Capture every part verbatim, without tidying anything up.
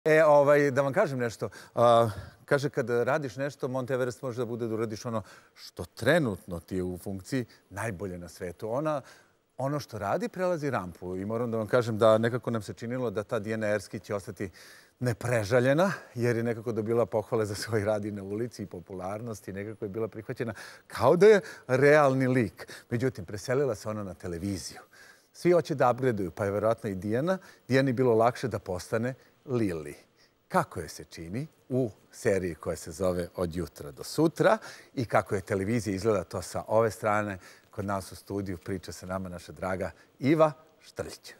E, ovaj, da vam kažem nešto. A, kaže, kada radiš nešto, Mount Everest može da bude da uradiš ono što trenutno ti je u funkciji najbolje na svetu. Ona, ono što radi, prelazi rampu. I moram da vam kažem da nekako nam se činilo da ta Dijana Erski će ostati neprežaljena, jer je nekako dobila pohvale za svoj rad i na ulici i popularnost i nekako je bila prihvaćena kao da je realni lik. Međutim, preselila se ona na televiziju. Svi hoće da upgradeuju, pa je verovatno i Dijana. Dijani bilo lakše da postane Lili. Kako je se čini u seriji koja se zove Od jutra do sutra i kako je televizija izgleda to sa ove strane. Kod nas u studiju priča sa nama naša draga Iva Štrljić.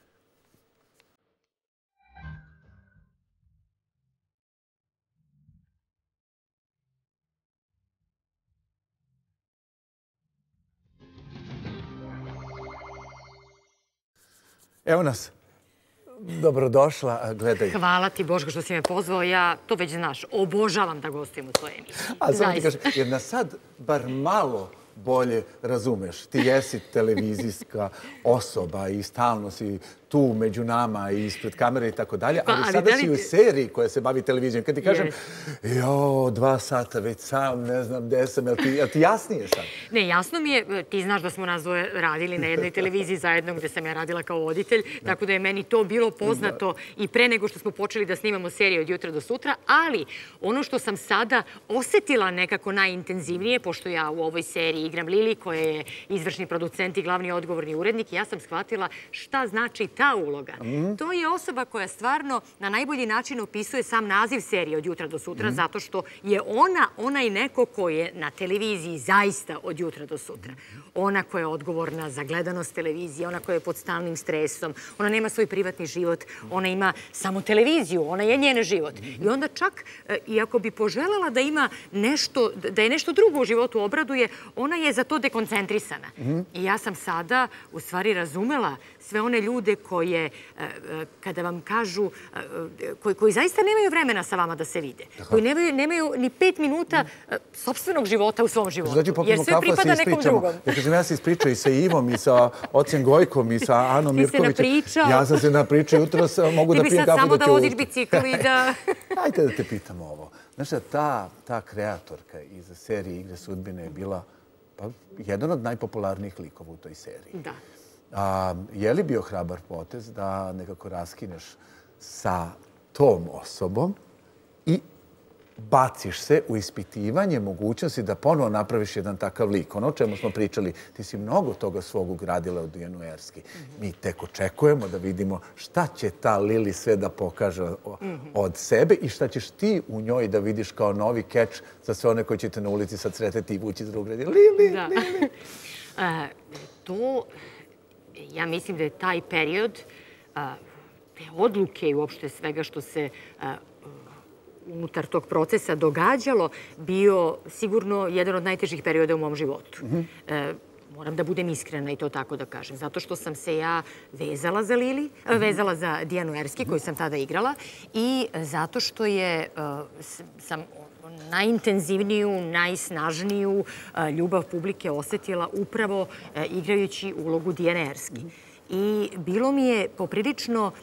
Evo nas. Dobrodošla, gledaj. Hvala ti, Boško, što si me pozvao. Ja, to već znaš, obožavam da gostujem u tvojoj emisiji. A samo ti kažem, jer nas sad bar malo bolje razumeš. Ti jesi televizijska osoba i stalno si tu među nama i ispred kamere i tako dalje, ali sada si u seriji koja se bavi televizijom. Kad ti kažem, jo, dva sata već sam, ne znam gde sam, jel ti jasnije sad? Ne, jasno mi je. Ti znaš da smo nas dvoje radili na jednoj televiziji zajedno gde sam ja radila kao voditelj, tako da je meni to bilo poznato i pre nego što smo počeli da snimamo seriju Od jutra do sutra, ali ono što sam sada osetila nekako najintenzivnije, pošto ja u ovoj seriji igram Lili, koja je izvršni producent i glavni odgovorni urednik, ja sam shvatila šta znači ta uloga. To je osoba koja stvarno na najbolji način opisuje sam naziv serije Od jutra do sutra, zato što je ona onaj neko ko je na televiziji zaista od jutra do sutra. Ona koja je odgovorna za gledanost televizije, ona koja je pod stalnim stresom, ona nema svoj privatni život, ona ima samo televiziju, ona je njen život. I onda čak, iako bi poželjela da ima nešto, da je nešto drugo u životu obraduje, ona je za to dekoncentrisana. I ja sam sada u stvari razumela sve one ljude koje, kada vam kažu, koji zaista nemaju vremena sa vama da se vide, koji nemaju ni pet minuta sopstvenog života u svom životu, jer sve pripada nekom drugom. Ja se ispričao i sa Ivom, i sa ocem Gojkom, i sa Anom Mirkovićem. Ti se napričao. Ja sam se napričao, jutro mogu da pijem kafu da ću... Ti bi sad samo da voziš bicikl i da... Ajde da te pitam ovo. Znaš da ta kreatorka iza serije Igre sudbine je bila jedan od najpopularnijih likova u toj seriji. Da. Je li bio hrabar potez da nekako raskineš sa tom osobom i baciš se u ispitivanje mogućnosti da ponovo napraviš jedan takav lik? Ono o čemu smo pričali, ti si mnogo toga svog ugradila u Dijanu Erski. Mi tek očekujemo da vidimo šta će ta Lili sve da pokaže od sebe i šta ćeš ti u njoj da vidiš kao novi keč za sve one koji ćete na ulici sad sreteti i vući iz drugog reda. Lili, Lili. To... Ja mislim da je taj period, te odluke i uopšte svega što se unutar tog procesa događalo, bio sigurno jedan od najtežih perioda u mom životu. Moram da budem iskrena i to tako da kažem. Zato što sam se ja vezala za Lili, vezala za Dijanu Erski, koju sam tada igrala, i zato što je sam najintenzivniju, najsnažniju ljubav publike osetila upravo igrajući ulogu Dijane Erski. I bilo mi je poprilično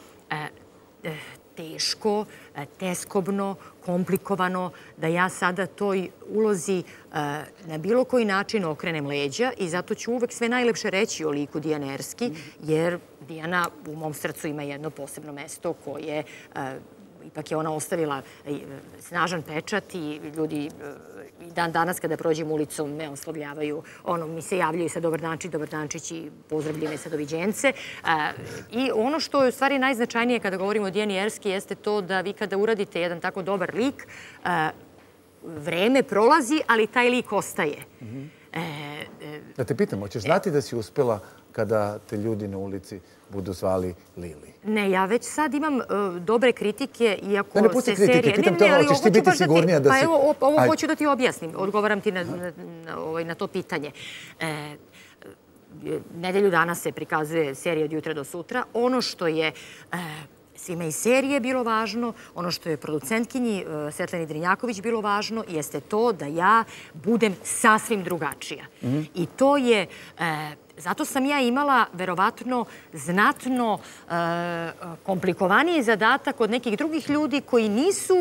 teško, teskobno, komplikovano da ja sada toj ulozi na bilo koji način okrenem leđa i zato ću uvek sve najlepše reći o liku Dijane Erski, jer Dijana u mom srcu ima jedno posebno mesto koje... Ipak je ona ostavila snažan pečat i ljudi dan danas kada prođem ulicom me oslovljavaju, ono mi se javljaju sa dobar dančić, dobar dančić i pozdravljene sa doviđence. I ono što je u stvari najznačajnije kada govorimo o Dijani Erski jeste to da vi kada uradite jedan tako dobar lik, vreme prolazi, ali taj lik ostaje. Da te pitam, hoćeš znati da si uspela kada te ljudi na ulici budu zvali Lili? Ne, ja već sad imam dobre kritike, iako se serije... Ne, ne pusti kritike, pitam te, hoćeš ti biti sigurnija da si... Pa evo, ovo hoću da ti objasnim, odgovaram ti na to pitanje. Nedelju dana se prikazuje serija Od jutra do sutra. Ono što je svima iz serije bilo važno, ono što je producentkinji Svetlani Drinjaković bilo važno, jeste to da ja budem sasvim drugačija. I to je zato sam ja imala verovatno znatno komplikovaniji zadatak od nekih drugih ljudi koji nisu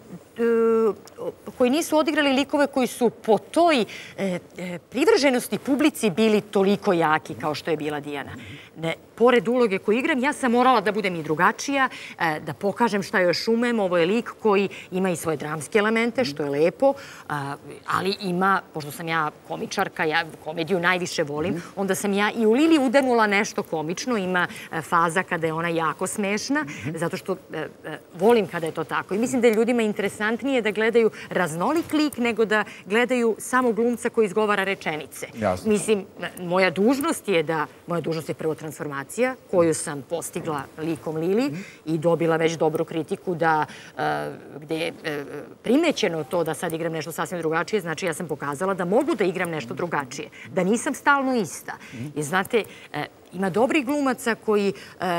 koji nisu odigrali likove koji su po toj privrženosti publici bili toliko jaki kao što je bila Dijana. Pored uloge koju igram, ja sam morala da budem i drugačija, da pokažem šta još umem. Ovo je lik koji ima i svoje dramske elemente, što je lepo, ali ima, pošto sam ja komičarka, ja komediju najviše volim, onda sam ja i u Lili udanula nešto komično. Ima faza kada je ona jako smešna, zato što volim kada je to tako. I mislim da je ljudima interesantnije da gledaju raznolik lik nego da gledaju samo glumca koji izgovara rečenice. Mislim, moja dužnost je da, moja dužnost je prvo transformacija koju sam postigla likom Lili i dobila već dobru kritiku da gde je primećeno to da sad igram nešto sasvim drugačije, znači ja sam pokazala da mogu da igram nešto drugačije, da nisam stalno ista. I znate, ima dobrih glumaca koji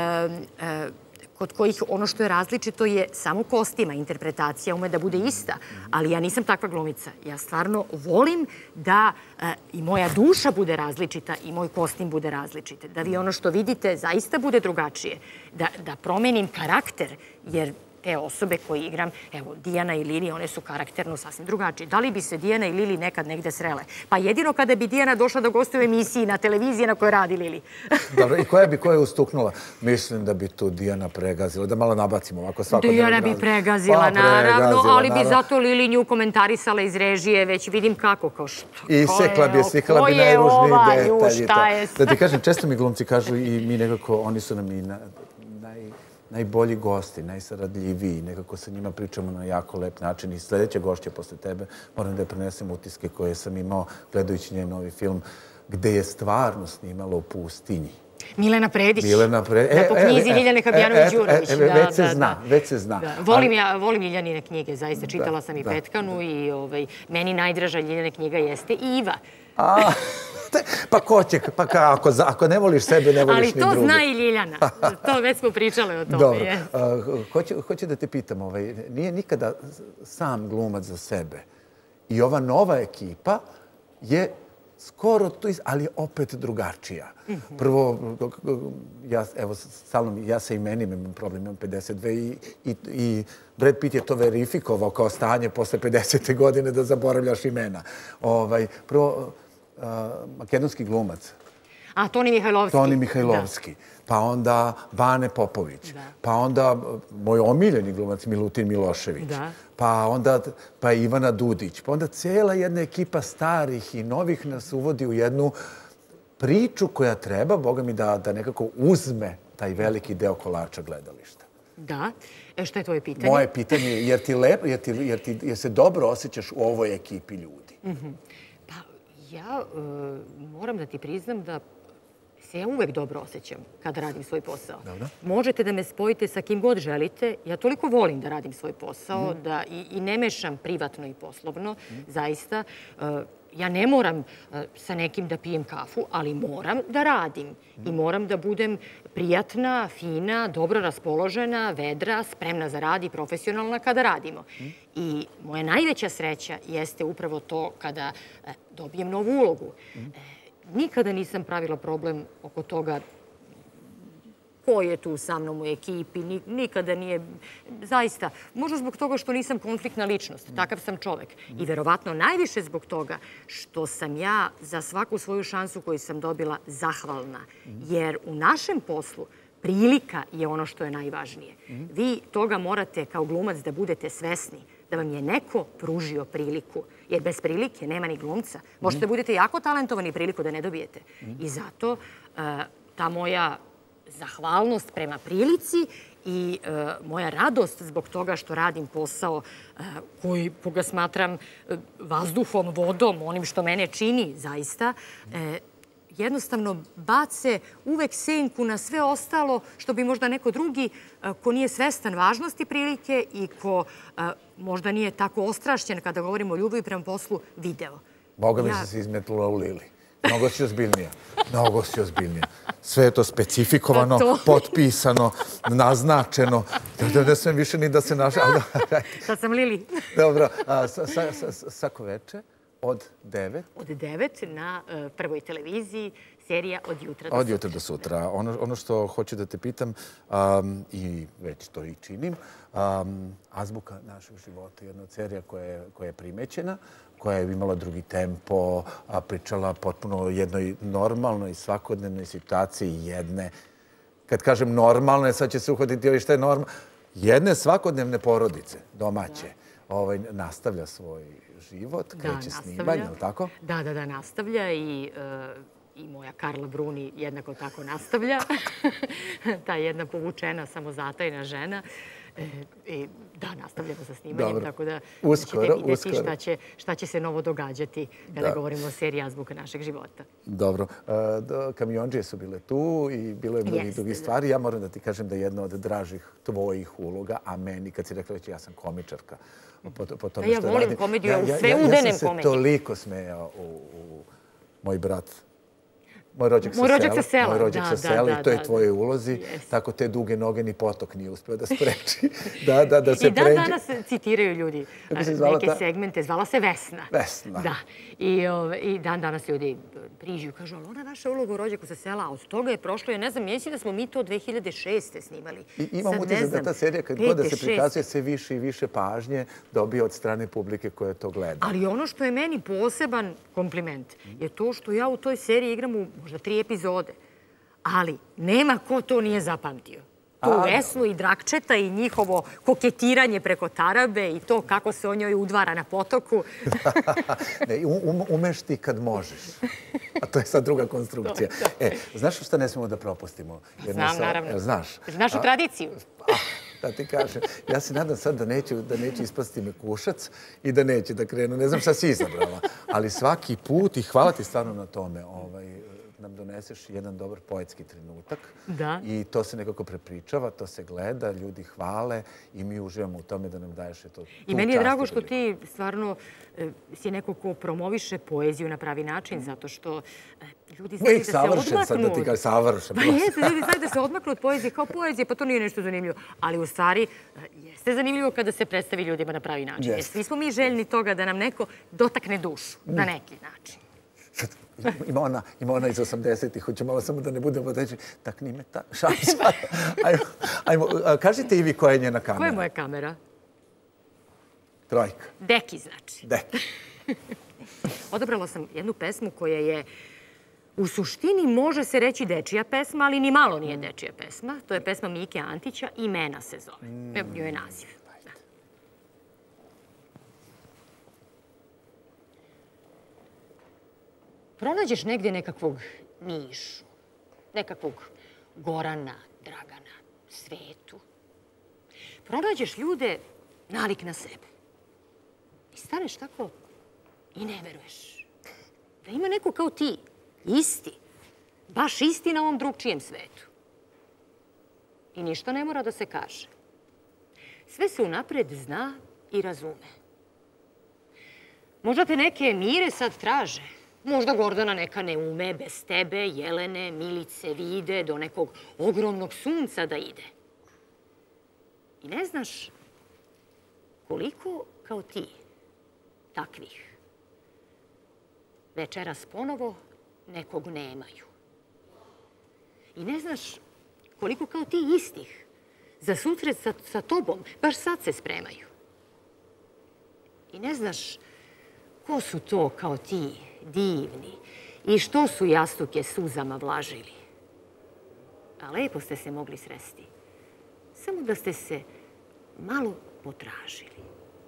kod kojih ono što je različito je samo kostima, interpretacija ume da bude ista, ali ja nisam takva glumica. Ja stvarno volim da i moja duša bude različita i moj kostim bude različit. Da vi ono što vidite zaista bude drugačije. Da promenim karakter, jer te osobe koje igram, evo, Dijana i Lili, one su karakterno sasvim drugačije. Da li bi se Dijana i Lili nekad negde srele? Pa jedino kada bi Dijana došla da gostuje u emisiji na televiziji na kojoj radi Lili. Dobro, i koja bi koja ustuknula? Mislim da bi tu Dijana pregazila. Da malo nabacimo ovako svako. Dijana bi pregazila, naravno, ali bi zato Lili nju komentarisala iz režije, već vidim kako, kao što. I sekla bi je, slikala bi najružniji detalji. Da ti kažem, često mi glumci kažu i mi nekako, oni su nam i najbolji gosti, najsaradljiviji, nekako sa njima pričamo na jako lep način i sljedeća gošća posle tebe moram da je prenesem utiske koje sam imao gledajući njen novi film gde je stvarno snimala u pustinji. Milena Predić. Milena Predić. Da, po knjizi Ljiljane Habjanović-Đurović. Već se zna, već se zna. Volim Ljiljane knjige, zaista. Čitala sam i Petkanu i meni najdraža Ljiljane knjiga jeste Iva. Pa ko će, pa ako ne voliš sebe, ne voliš ni drugi. Ali to zna i Ljiljana. To već smo pričali o tome. Dobro. Hoću da te pitam, nije nikada sam glumac za sebe. I ova nova ekipa je skoro to, ali opet drugačija. Prvo, evo, stalno, ja sa imenim imam problem, imam pedeset dve i Brad Pitt je to verifikovao kao stanje posle pedesete godine da zaboravljaš imena. Prvo, makedonski glumac. A, Toni Mihajlovski. Toni Mihajlovski. Pa onda Bane Popović. Pa onda moj omiljeni glumac Milutin Milošević. Pa onda Ivana Dudić. Pa onda cijela jedna ekipa starih i novih nas uvodi u jednu priču koja treba, Boga mi, da nekako uzme taj veliki deo kolača gledališta. Da. E, što je tvoje pitanje? Moje pitanje je, jer ti lepo, jer se dobro osjećaš u ovoj ekipi ljudi? Pa, ja moram da ti priznam da se ja uvek dobro osjećam kada radim svoj posao. Možete da me spojite sa kim god želite. Ja toliko volim da radim svoj posao i ne mešam privatno i poslovno, zaista. Ja ne moram sa nekim da pijem kafu, ali moram da radim. I moram da budem prijatna, fina, dobro raspoložena, vedra, spremna za rad i profesionalna kada radimo. I moja najveća sreća jeste upravo to kada dobijem novu ulogu. Nikada nisam pravila problem oko toga ko je tu sa mnom u ekipi, nikada nije, zaista, možda zbog toga što nisam konfliktna ličnost, takav sam čovek. I verovatno najviše zbog toga što sam ja za svaku svoju šansu koju sam dobila zahvalna. Jer u našem poslu prilika je ono što je najvažnije. Vi toga morate kao glumac da budete svesni, da vam je neko pružio priliku. Jer bez prilike nema ni glumca. Možete da budete jako talentovani priliku da ne dobijete. I zato ta moja zahvalnost prema prilici i moja radost zbog toga što radim posao koji ga smatram vazduhom, vodom, onim što mene čini zaista, jednostavno bace uvek senku na sve ostalo što bi možda neko drugi ko nije svestan važnosti prilike i ko možda nije tako ostrašćen kada govorimo o ljubavi prema poslu video. Boga mi se izmetnula u Lili. Mnogo si ozbiljnija. Mnogo si ozbiljnija. Sve je to specifikovano, potpisano, naznačeno. Da ne sam više ni da se našao. Sad sam Lili. Dobro. Svako veče od devet? Od devet na Prvoj televiziji serija Od jutra do Od sutra. jutra do sutra. Ono, ono što hoću da te pitam, um, i već to i činim, um, Azbuka našeg života, jedna od serija koja je, koja je primećena, koja je imala drugi tempo, a pričala potpuno o jednoj normalnoj svakodnevnoj situaciji jedne, kad kažem normalne, sad će se uhvatiti ovi šta je normalno, jedne svakodnevne porodice, domaće, ovaj, nastavlja svoj život, kreće snimanje, je li tako? Da, da, da, nastavlja i i moja Karla Bruni jednako tako nastavlja. Ta jedna povučena, samozatajna žena. I da, nastavljamo sa snimanjem, tako da ćete vidjeti šta će, šta će se novo događati kada govorimo o seriji Azbuka našeg života. Dobro. Kamionđije su bile tu i bilo je mnogih drugih stvari. Ja moram da ti kažem da je jedna od dražih tvojih uloga, a meni, kad si rekla već ja sam komičarka, po, po tome ja što volim radim. komediju, ja, ja, sve ja, udenem komediju. Ja sam se toliko smejao u, u moj brat. Moj rođak sa Moj rođak sela. sa sela, Moj rođak da, sa sela da, i to je da, tvojoj da. ulozi. Yes. Tako te duge noge ni potok nije uspio da spreči. da, da, da se I dan pređe. danas citiraju ljudi neke ta... segmente. Zvala se Vesna. Vesna. Da. I, o, i dan danas ljudi priđu i kažu, ali ona naša uloga u rođaku sa sela, a od toga je prošlo, ja ne znam, mislim da smo mi to dve hiljade šeste snimali. I imam utisak da ta serija, kad god da se prikazuje, sve više i više pažnje dobije od strane publike koja to gleda. Ali ono što je meni poseban kompliment je to što ja u toj seriji igram u možda tri epizode. Ali nema ko to nije zapamtio. Tu Vesnu i Drakčeta i njihovo koketiranje preko tarabe i to kako se o njoj udvara na potoku. ne, um, umeš ti kad možeš. A to je sad druga konstrukcija. E, znaš šta ne smemo da propustimo? Jer Znam, sa, naravno. Znaš? Našu a, tradiciju. A, da ti kažem. Ja se nadam sad da neću, da neću ispasti me kušac i da neće da krenu. Ne znam šta si izabrala. Ali svaki put, i hvala ti stvarno na tome, ovaj, nam doneseš jedan dobar poetski trenutak. Da. I to se nekako prepričava, to se gleda, ljudi hvale i mi uživamo u tome da nam daješ to. I meni je drago što ti stvarno si neko ko promoviše poeziju na pravi način, zato što ljudi znaju da se odmaknu. Savršen sad da ti kažem, savršen. Pa jeste, ljudi znaju da se odmaknu od poezije kao poezije, pa to nije nešto zanimljivo. Ali u stvari jeste zanimljivo kada se predstavi ljudima na pravi način. Jer svi smo mi željni toga da nam neko dotakne dušu na neki način. Ima ona, ima ona iz osamdesetih, hoću malo samo da ne budemo reći, takni me ta šansa. Ajmo, ajmo, kažite i vi koja je njena kamera. Koja je moja kamera? Trojka. Deki, znači. Deki. Odabrala sam jednu pesmu koja je u suštini može se reći dečija pesma, ali ni malo nije dečija pesma. To je pesma Mike Antića, Imena se zove. Mm. Joj je naziv. Pronađeš negdje nekakvog Mišu, nekakvog Gorana, Dragana, Svetu. Pronađeš ljude nalik na sebe. I staneš tako i ne veruješ. Da ima neko kao ti, isti, baš isti na ovom drugčijem svetu. I ništa ne mora da se kaže. Sve se unapred zna i razume. Možda te neke mire sad traže. Možda Gordana neka ne ume bez tebe, Jelene, Milice, Vide, do nekog ogromnog sunca da ide. I ne znaš koliko kao ti, takvih, večeras ponovo nekog nemaju. I ne znaš koliko kao ti istih za susret sa, sa tobom baš sad se spremaju. I ne znaš ko su to kao ti, divni, i što su jastuke suzama vlažili. A lepo ste se mogli sresti. Samo da ste se malo potražili.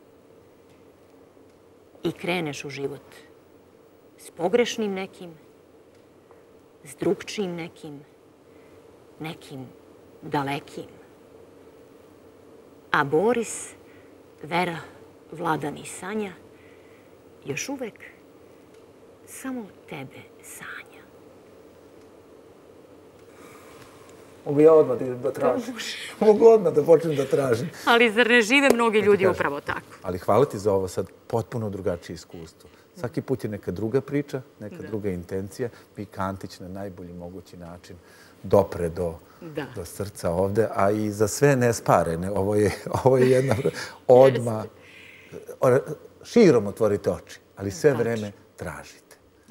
I kreneš u život s pogrešnim nekim, s drugčijim nekim, nekim dalekim. A Boris, Vera, Vladan i Sanja još uvek samo tebe sanja. Mogu ja odmah da idem da tražim. Mogu odmah da počnem da tražim. Ali zar ne žive mnogi ljudi upravo tako? Ali hvala ti za ovo sad potpuno drugačije iskustvo. Svaki put je neka druga priča, neka druga intencija. Mika Antić na najbolji mogući način dopre do, do srca ovde, a i za sve nesparene. Ovo je, ovo je jedna odmah. Širom otvorite oči, ali sve vreme tražite.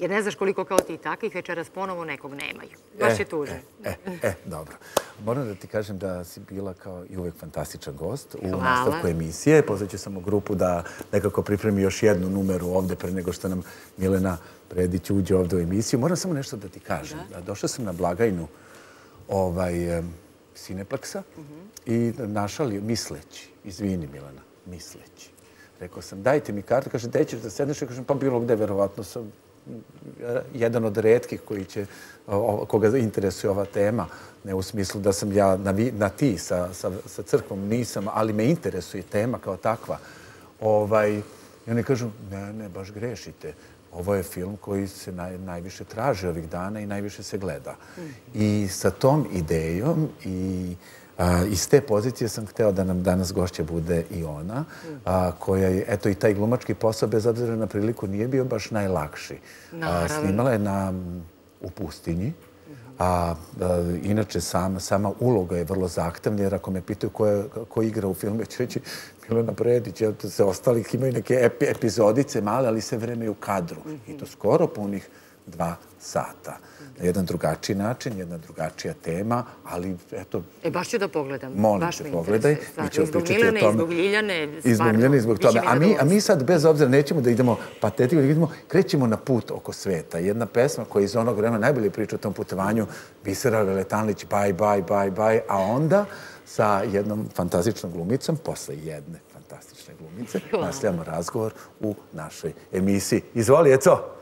Jer ne znaš koliko kao ti takvih večeras ponovo nekog nemaju. Baš je tužno. E, e, dobro. Moram da ti kažem da si bila kao i uvek fantastičan gost u Hvala. nastavku emisije. Pozvaću samo grupu da nekako pripremi još jednu numeru ovde pre nego što nam Milena Predić uđe ovde u emisiju. Moram samo nešto da ti kažem. Došla sam na blagajnu ovaj, Cinepleksa i našalio, misleći, izvini Milena, misleći. Rekao sam, dajte mi kartu, kaže, gde ćeš da sedneš? Ja kažem, pa bilo gde, verovatno sam jedan od retkih koji će, koga interesuje ova tema. Ne u smislu da sam ja na, vi, na ti sa, sa, sa crkvom, nisam, ali me interesuje tema kao takva. Ovaj, I oni kažu, ne, ne, baš grešite. Ovo je film koji se naj, najviše traži ovih dana i najviše se gleda. I sa tom idejom i a, iz te pozicije sam hteo da nam danas gošća bude i ona, a, koja je, eto i taj glumački posao, bez obzira na priliku, nije bio baš najlakši. A, snimala je na, u pustinji, a, a inače sama, sama uloga je vrlo zahtevna, jer ako me pitaju ko, je, ko igra u filmu, ću reći Milena Predić, jer se ostalih imaju neke epi, epizodice male, ali sve vreme je u kadru. I to skoro punih dva sata. Na jedan drugačiji način, jedna drugačija tema, ali eto... E, baš ću da pogledam. Molim baš te, pogledaj. I zbog Milene, i zbog Ljiljane. I zbog Ljiljane, i zbog toga. A mi, a mi sad, bez obzira, nećemo da idemo patetiku, idemo, krećemo na put oko sveta. Jedna pesma koja iz onog vremena najbolje priča o tom putovanju, Bisera Veletanlić, bye, bye, bye, bye, a onda sa jednom fantastičnom glumicom, posle jedne fantastične glumice, nastavljamo razgovor u našoj emisiji. Izvoli, Eco!